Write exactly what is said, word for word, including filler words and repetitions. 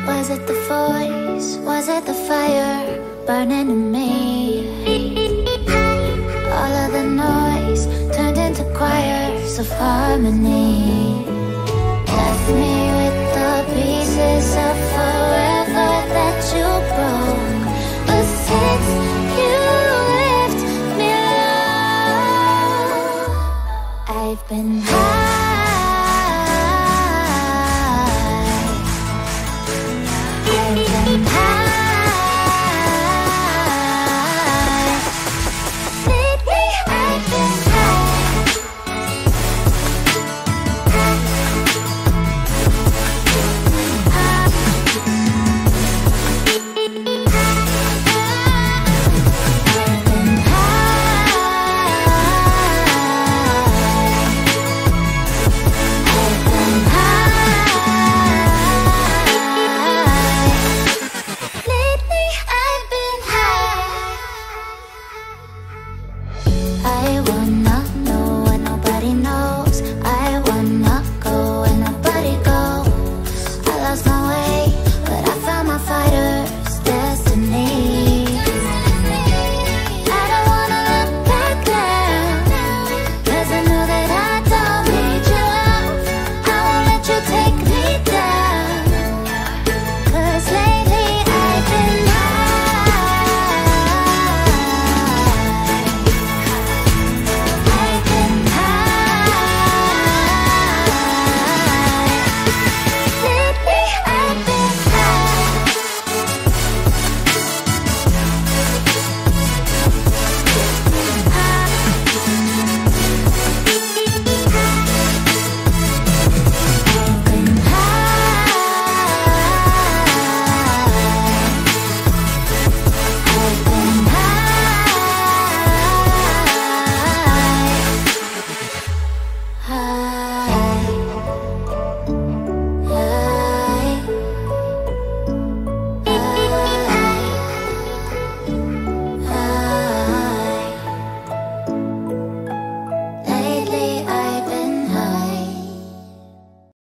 Was it the voice? Was it the fire burning in me? All of the noise turned into choirs of harmony. Left me with the pieces of forever that you broke. But since you left me alone, I've been